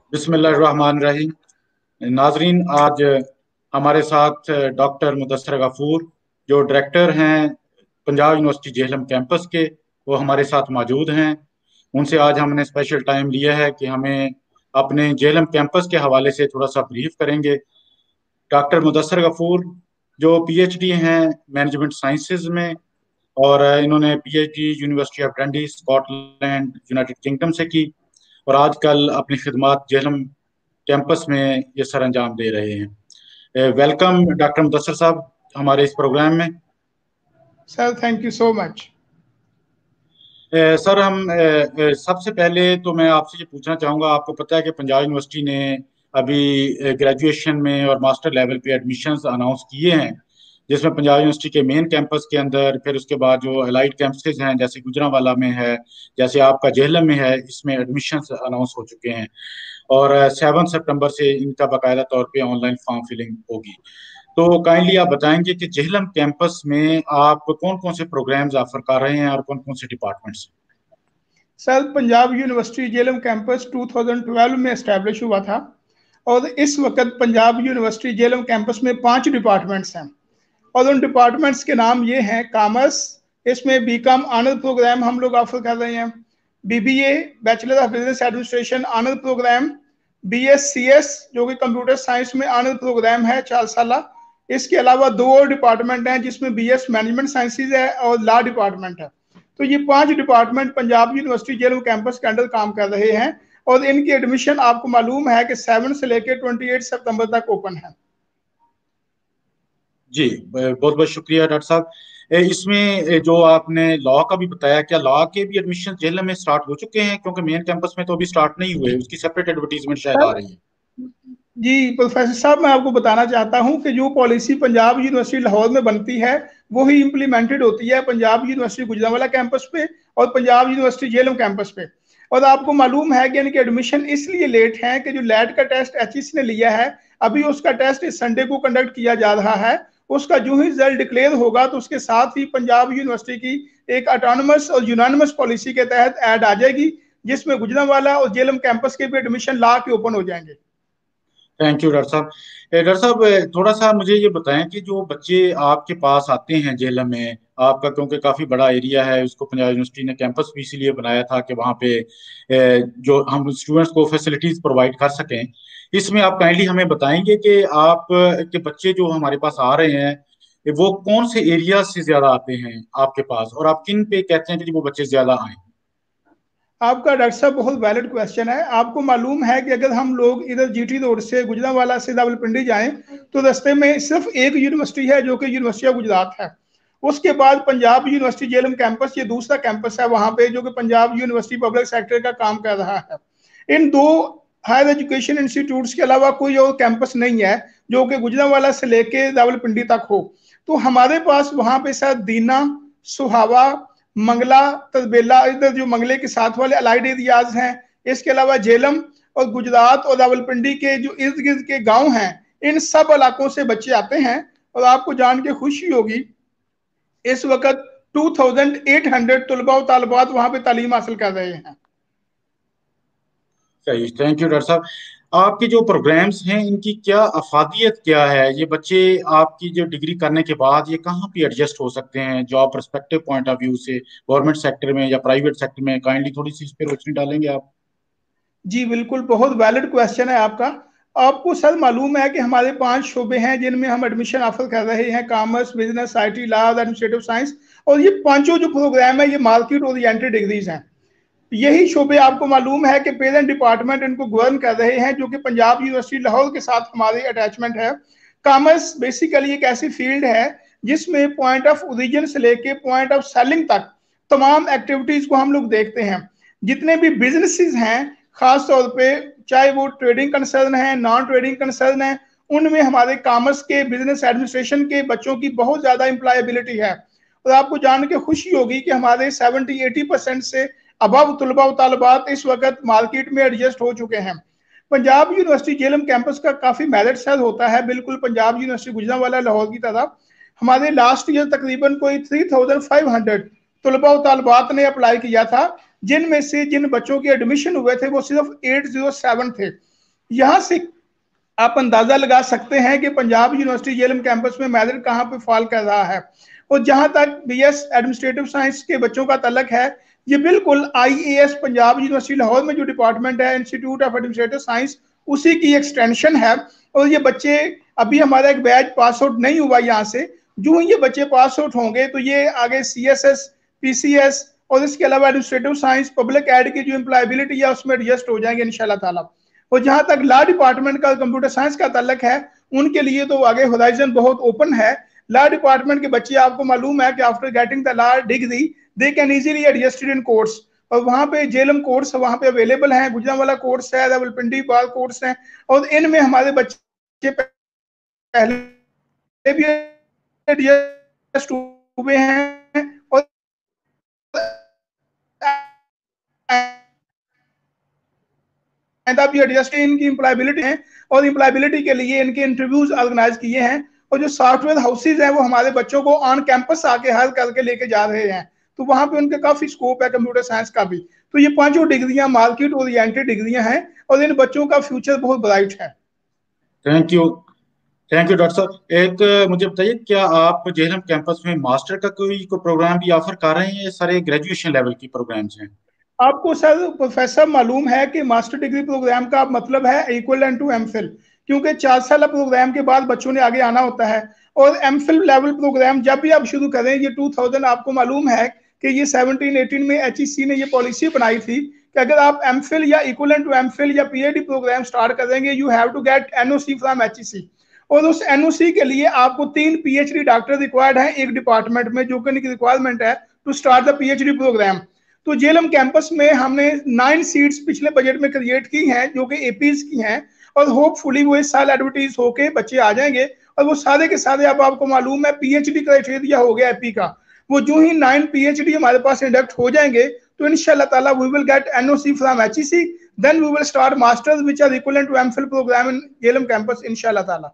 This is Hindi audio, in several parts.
बिस्मिल्लाहिर्रहमानिर्रहीम। नाजरीन, आज हमारे साथ डॉक्टर मुदस्सर गफूर, जो डायरेक्टर हैं पंजाब यूनिवर्सिटी जेहलम कैंपस के, वो हमारे साथ मौजूद हैं। उनसे आज हमने स्पेशल टाइम लिया है कि हमें अपने जेहलम कैंपस के हवाले से थोड़ा सा ब्रीफ करेंगे। डॉक्टर मुदस्सर गफूर जो पीएचडी हैं मैनेजमेंट साइंसेज में, और इन्होंने PhD university of Dundee Scotland United Kingdom से की, और आजकल अपनी खिदमात जेहलम कैंपस में ये सर अंजाम दे रहे हैं। वेलकम डॉक्टर मुदस्सर साहब हमारे इस प्रोग्राम में। Sir thank you so much. Sir, हम सबसे पहले तो मैं आपसे ये पूछना चाहूँगा, आपको पता है कि पंजाब यूनिवर्सिटी ने अभी ग्रेजुएशन में और मास्टर लेवल पे एडमिशन्स अनाउंस किए हैं, जिसमें पंजाब यूनिवर्सिटी के मेन कैंपस के अंदर, फिर उसके बाद जो अलाइड कैंपसेज हैं जैसे गुजरांवाला में है, जैसे आपका जेहलम में है, इसमें एडमिशन्स अनाउंस हो चुके हैं। और 7 सितंबर से इनका बाकायदा तौर पे ऑनलाइन फॉर्म फिलिंग होगी। तो काइंडली आप बताएंगे कि जेहलम कैंपस में आप कौन कौन से प्रोग्राम्स ऑफर कर रहे हैं और कौन कौन से departments? Sir Punjab university Jhelum campus 2012 में एस्टेब्लिश हुआ था और इस वक्त पंजाब यूनिवर्सिटी जेलम कैंपस में 5 डिपार्टमेंट्स हैं और उन डिपार्टमेंट्स के नाम ये हैं। कॉमर्स, इसमें बीकॉम ऑनर प्रोग्राम हम लोग ऑफर कर रहे हैं। BBA bachelor of business administration honour program. BSCS जो कि कंप्यूटर साइंस में ऑनर प्रोग्राम है 4 साल। इसके अलावा 2 और डिपार्टमेंट हैं जिसमें बीएस मैनेजमेंट साइंसेज है और लॉ डिपार्टमेंट है। तो ये 5 department Punjab university Jhelum campus के अंडर काम कर रहे हैं और इनकी एडमिशन आपको मालूम है कि 7 से लेकर 28 सितंबर तक ओपन है। जी, बहुत बहुत शुक्रिया डॉक्टर साहब। इसमें जो आपने लॉ का भी बताया, क्या लॉ के भी एडमिशन जेल में स्टार्ट हो चुके हैं? क्योंकि मेन कैंपस में तो अभी स्टार्ट नहीं हुए, उसकी सेपरेट एडवर्टीजमेंट शायद आ रही है। जी प्रोफेसर साहब, मैं आपको बताना चाहता हूं कि जो पॉलिसी पंजाब यूनिवर्सिटी लाहौर में बनती है वो ही इम्प्लीमेंटेड होती है पंजाब यूनिवर्सिटी गुजरांवाला कैंपस पे और पंजाब यूनिवर्सिटी जेलम कैंपस पे। और आपको मालूम है कि इनके एडमिशन इसलिए लेट हैं कि जो लैट का टेस्ट एचईसी ने लिया है, अभी उसका टेस्ट इस संडे को कंडक्ट किया जा रहा है। उसका जो ही रिजल्ट डिक्लेयर होगा तो उसके साथ ही पंजाब यूनिवर्सिटी की एक ऑटोनमस और यूनानिमस पॉलिसी के तहत ऐड आ जाएगी, जिसमें गुजरांवाला और जेलम कैंपस के भी एडमिशन ला के ओपन हो जाएंगे। थैंक यू डॉक्टर साहब। डॉक्टर साहब, थोड़ा सा मुझे ये बताएं कि जो बच्चे आपके पास आते हैं जेलम में, आपका क्योंकि काफी बड़ा एरिया है, उसको पंजाब यूनिवर्सिटी ने कैंपस भी इसीलिए बनाया था कि वहाँ पे जो हम स्टूडेंट्स को फैसिलिटीज प्रोवाइड कर सकें। इसमें आप काइंडली हमें बताएंगे कि आप के बच्चे जो हमारे पास आ रहे हैं वो कौन से एरिया से ज्यादा आते हैं आपके पास, और आप किन पे कहते हैं कि वो बच्चे ज्यादा आए? आपका डॉक्टर साहब बहुत वैलिड क्वेश्चन है। आपको मालूम है कि अगर हम लोग इधर जीटी रोड से गुजरांवाला से रावलपिंडी जाएं तो रास्ते में सिर्फ एक यूनिवर्सिटी है जो कि यूनिवर्सिटी ऑफ गुजरात है। उसके बाद पंजाब यूनिवर्सिटी जेलम कैंपस, ये दूसरा कैंपस है वहां पे जो कि पंजाब यूनिवर्सिटी पब्लिक सेक्टर का काम कर रहा है। इन 2 हायर एजुकेशन इंस्टीट्यूट्स के अलावा कोई और कैंपस नहीं है जो कि गुजरांवाला से लेके रावलपिंडी तक हो। तो हमारे पास वहां पे सर दीना, सुहावा, मंगला, तलबेला, इधर जो मंगले के साथ वाले अलाइड एरियाज हैं, इसके अलावा जेलम और गुजरात और रावलपिंडी के जो इर्द गिर्द के गांव हैं, इन सब इलाकों से बच्चे आते हैं। और आपको जान के खुशी होगी इस वक्त 2800 तलबा और तालिबात वहां पे तालीम हासिल कर रहे हैं। सही, थैंक यू डॉक्टर साहब। आपके जो प्रोग्राम्स हैं इनकी क्या अफादियत क्या है? ये बच्चे आपकी जो डिग्री करने के बाद ये कहाँ पे एडजस्ट हो सकते हैं job perspective point of view से, गवर्नमेंट सेक्टर में या प्राइवेट सेक्टर में? काइंडली थोड़ी सी इस पे रोशनी डालेंगे आप? जी बिल्कुल, बहुत वैलिड क्वेश्चन है आपका। आपको सर मालूम है कि हमारे 5 शोबे हैं जिनमें हम एडमिशन ऑफर कर रहे हैं। Commerce, business, IT, law, administrative science. और ये पांचों जो प्रोग्राम है ये मार्केट ओरिएंटेड डिग्रीज हैं। यही शोबे आपको मालूम है कि पेरेंट डिपार्टमेंट इनको गवर्न कर रहे हैं जो कि पंजाब यूनिवर्सिटी लाहौर के साथ हमारी अटैचमेंट है। कॉमर्स बेसिकली एक ऐसी फील्ड है जिसमें पॉइंट ऑफ ओरिजिन से लेके पॉइंट ऑफ सेलिंग तक तमाम एक्टिविटीज को हम लोग देखते हैं। जितने भी बिजनेसेस हैं, खास तौर पे चाहे वो ट्रेडिंग कंसर्न है, नॉन ट्रेडिंग कंसर्न है, उनमें हमारे कॉमर्स के, बिजनेस एडमिनिस्ट्रेशन के बच्चों की बहुत ज्यादा एम्प्लॉयबिलिटी है। और आपको जान के खुशी होगी कि हमारे 70-80% से अबव तलबा तालबात इस वक्त मार्केट में एडजस्ट हो चुके हैं। पंजाब यूनिवर्सिटी जेलम कैंपस का काफी मेरिट सर होता है, बिल्कुल पंजाब यूनिवर्सिटी गुजरांवाला लाहौर की तरह। हमारे लास्ट ईयर तकरीबन कोई 3500 तलबा तालबात ने अप्लाई किया था, जिनमें से जिन बच्चों के एडमिशन हुए थे वो सिर्फ 807 थे। यहाँ से आप अंदाजा लगा सकते हैं कि पंजाब यूनिवर्सिटी जेएलएम कैंपस में मेरिट कहाँ पे फॉल कर रहा है। और जहां तक बीएस एडमिनिस्ट्रेटिव साइंस के बच्चों का तल्लक है, ये बिल्कुल आईएएस पंजाब यूनिवर्सिटी लाहौर में जो डिपार्टमेंट है इंस्टीट्यूट ऑफ एडमिनिस्ट्रेटिव साइंस, उसी की एक्सटेंशन है। और ये बच्चे, अभी हमारा एक बैच पास आउट नहीं हुआ यहाँ से, जो ये बच्चे पास आउट होंगे तो ये आगे सीएसएस, पीसीएस और इसके अलावा एडमिनिस्ट्रेटिव साइंस, पब्लिक एड की जो एम्प्लॉयबिलिटी है उसमें एडजस्ट हो जाएंगे इंशाल्लाह ताला। और जहां तक लॉ डिपार्टमेंट का, कंप्यूटर साइंस का तल्लक है, उनके लिए तो आगे होराइजन बहुत ओपन है। लॉ डिपार्टमेंट के बच्चे, आपको मालूम है कि after getting the law degree they can easily adjusted in course, और वहां पे जेएलएम कोर्स वहां पे अवेलेबल है, गुजरांवाला कोर्स है, रावलपिंडी बार कोर्स है, और इनमें हमारे बच्चे पहले भी एडजस्ट हुए हैं और भी एडजस्ट इनकी एम्प्लॉयबिलिटी है, और एम्प्लॉयबिलिटी के लिए इनके इंटरव्यूज ऑर्गेनाइज किए हैं, और जो सॉफ्टवेयर हाउसेज हैं वो हमारे बच्चों को ऑन कैंपस आके हायर करके लेके जा रहे हैं, तो वहां पे उनके काफी स्कोप है कंप्यूटर साइंस का भी। तो ये पांचों डिग्रियां मार्केट ओरिएंटेड डिग्रियां हैं और इन बच्चों का फ्यूचर बहुत ब्राइट है। Thank you, thank you doctor साहब। एक मुझे बताइए, क्या आप जेएलएम कैंपस में मास्टर का कोई प्रोग्राम भी ऑफर कर रहे हैं, ये सारे ग्रेजुएशन लेवल की प्रोग्राम्स हैं? आपको सर प्रोफेसर मालूम है कि मास्टर डिग्री प्रोग्राम का मतलब है इक्वलेंट टू एमफिल, क्योंकि 4 साल प्रोग्राम के बाद बच्चों ने आगे आना होता है। और एमफिल लेवल प्रोग्राम जब भी आप शुरू करें, ये 2000, आपको मालूम है कि ये 17-18 में एचईसी ने ये पॉलिसी बनाई थी कि अगर आप एमफिल या इक्वलेंट टू एमफिल या पीएचडी प्रोग्राम स्टार्ट करेंगे, you have to get NOC from HEC. और उस एनओसी के लिए आपको 3 पीएचडी डॉक्टर रिक्वायर्ड है एक डिपार्टमेंट में, जो कि रिक्वायरमेंट है to start the PhD program. तो जेएलएम कैंपस में हमने 9 सीट्स पिछले बजट में क्रिएट की हैं, जो कि एपीज की हैं, और होपफुली वो इस साल एडवर्टीज होके बच्चे आ जाएंगे, और वो सारे के सारे, अब आपको मालूम है पीएचडी क्राइटेरिया हो गया एपी का, वो जो ही 9 पीएचडी हमारे पास इंडक्ट हो जाएंगे तो इंशाल्लाह ताला we will get NOC from HEC, then we will start masters which are equivalent to MPhil program in JLM campus इंशाल्लाह ताला।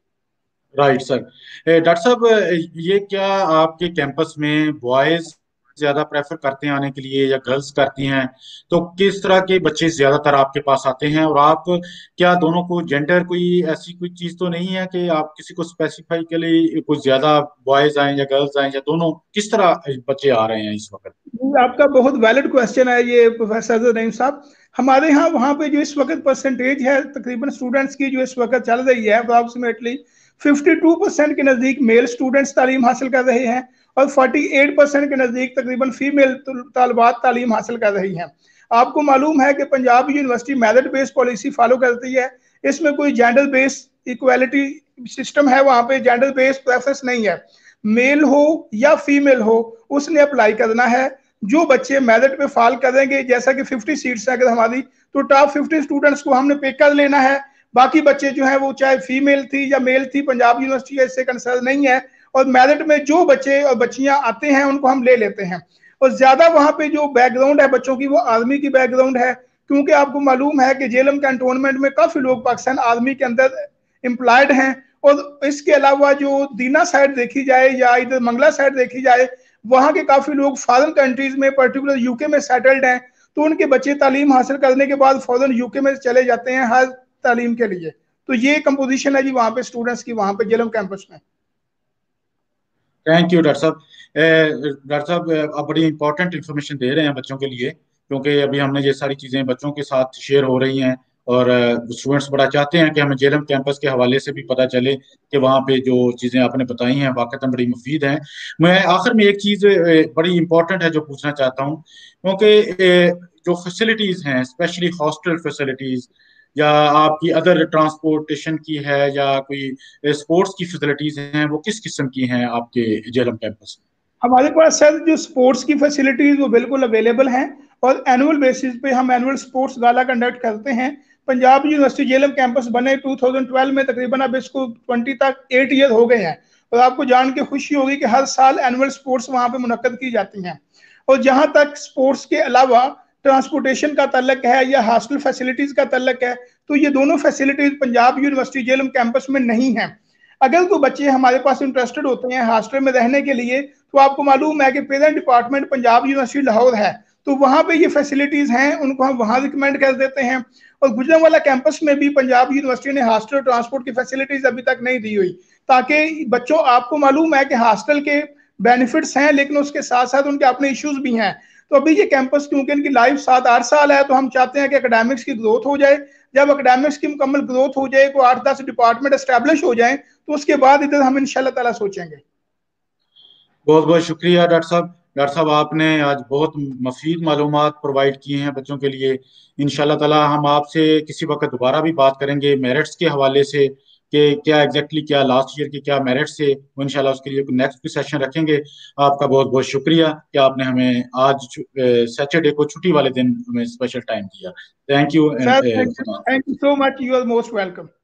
Right sir. डॉक्टर साहब, ये क्या आपके कैंपस में बॉयज ज्यादा प्रेफर करते हैं आने के लिए या गर्ल्स करती हैं? तो किस तरह के बच्चे ज्यादातर आपके पास आते हैं, और आप क्या दोनों को जेंडर, कोई ऐसी कोई चीज तो नहीं है कि आप किसी को स्पेसिफाई के लिए कुछ ज्यादा बॉयज आए या गर्ल्स आए, या दोनों, किस तरह बच्चे आ रहे हैं इस वक्त? आपका बहुत वैलिड क्वेश्चन है ये प्रोफेसर नईम साहब। हमारे यहाँ वहाँ पे जो इस वक्त परसेंटेज है तकरीबन स्टूडेंट्स की जो इस वक्त चल रही है, अप्रॉक्सीमेटली 52% के नजदीक मेल स्टूडेंट्स तालीम हासिल कर रहे हैं, और 48% के नजदीक तकरीबन फीमेल तालबात तालीम हासिल कर रही हैं। आपको मालूम है कि Punjab university merit based policy follow करती है, इसमें कोई जेंडर बेस्ड इक्वालिटी सिस्टम है, वहाँ पे जेंडर बेस्ड प्रेफरेंस नहीं है। मेल हो या फीमेल हो, उसने अप्लाई करना है। जो बच्चे मेरिट पे फॉल करेंगे, जैसा कि 50 सीट्स है अगर हमारी, तो टॉप 50 स्टूडेंट्स को हमने पिक कर लेना है। बाकी बच्चे जो है वो चाहे फीमेल थी या मेल थी, पंजाब यूनिवर्सिटी इससे कंसर्न नहीं है, और मेरिट में जो बच्चे और बच्चियां आते हैं उनको हम ले लेते हैं। और ज्यादा वहां पे जो बैकग्राउंड है बच्चों की, वो आर्मी की बैकग्राउंड है, क्योंकि आपको मालूम है कि जेएलएम कैंटोनमेंट में काफी लोग पाकिस्तान आर्मी के अंदर एम्प्लॉयड हैं। और इसके अलावा जो दीना साइड देखी जाए या इधर मंगला साइड देखी जाए, वहां के काफी लोग फॉरेन कंट्रीज में, पर्टिकुलर यूके में सेटल्ड हैं, तो उनके बच्चे तालीम हासिल करने के बाद फौरन यूके में चले जाते हैं हर तालीम के लिए। तो ये कंपोजिशन है जी वहां पे स्टूडेंट्स की, वहां पे जेएलएम कैंपस में। थैंक यू डॉक्टर साहब। डॉक्टर साहब, आप बड़ी इंपॉर्टेंट इन्फॉर्मेशन दे रहे हैं बच्चों के लिए, क्योंकि अभी हमने ये सारी चीज़ें बच्चों के साथ शेयर हो रही हैं, और स्टूडेंट्स बड़ा चाहते हैं कि हमें जेएलएम कैंपस के हवाले से भी पता चले कि वहाँ पे जो चीज़ें आपने बताई हैं वाकई बड़ी मुफीद हैं। मैं आखिर में एक चीज़ बड़ी इंपॉर्टेंट है जो पूछना चाहता हूँ, क्योंकि जो फैसिलिटीज़ हैं, स्पेशली हॉस्टल फैसिलिटीज़, या आपकी अदर ट्रांसपोर्टेशन की है, या कोई स्पोर्ट्स की फैसिलिटीज हैं, वो किस किस्म की हैं आपके जेएलएम कैंपस में? हमारे पास सर जो स्पोर्ट्स की फैसिलिटीज वो बिल्कुल अवेलेबल हैं, और एनुअल बेसिस पे हम एनुअल स्पोर्ट्स गाला कंडक्ट करते हैं। पंजाब यूनिवर्सिटी जेएलएम कैंपस बने 2012 में, तकरीबन अब इसको 20 तक 8 ईयर हो गए हैं, और आपको जान के खुशी होगी कि हर साल एनुअल स्पोर्ट्स वहां पे मुनक्कद की जाती हैं। और जहां तक स्पोर्ट्स के अलावा ट्रांसपोर्टेशन का तल्लक है या हॉस्टल फैसिलिटीज का तल्लक है, तो ये दोनों facilities Punjab university JLM campus में नहीं है। अगर तो बच्चे हमारे पास इंटरेस्टेड होते हैं हॉस्टल में रहने के लिए, तो आपको मालूम है कि parent department Punjab university Lahore है, तो वहाँ पे ये फैसिलिटीज हैं, उनको हम वहाँ रिकमेंड कर देते हैं। और गुजरांवाला कैंपस में भी पंजाब यूनिवर्सिटी ने हॉस्टल ट्रांसपोर्ट की फैसिलिटीज अभी तक नहीं दी हुई, ताकि बच्चों, आपको मालूम है कि हॉस्टल के बेनिफिट्स हैं लेकिन उसके साथ साथ उनके अपने इश्यूज भी हैं। तो अभी ये कैंपस, क्योंकि इनकी लाइफ 7-8 साल है, तो हम चाहते हैं कि एकेडमिक्स की ग्रोथ हो जाए। जब एकेडमिक्स की मुकम्मल ग्रोथ हो जाए, को 8-10 डिपार्टमेंट एस्टेब्लिश हो जाए, तो उसके बाद इधर हम इंशाल्लाह ताला सोचेंगे। बहुत बहुत शुक्रिया डॉक्टर साहब। डॉक्टर साहब, आपने आज बहुत मफीद मालूमात प्रोवाइड किए हैं बच्चों के लिए। इंशाल्लाह ताला हम आपसे किसी वक्त दोबारा भी बात करेंगे मेरिट्स के हवाले से, कि क्या एग्जैक्टली क्या लास्ट ईयर के क्या मेरिट्स थे। वो इंशाल्लाह उसके लिए नेक्स्ट भी सेशन रखेंगे। आपका बहुत बहुत शुक्रिया कि आपने हमें आज सैटरडे को छुट्टी वाले दिन हमें स्पेशल टाइम दिया। Thank you sir and thank you so much, you are most welcome.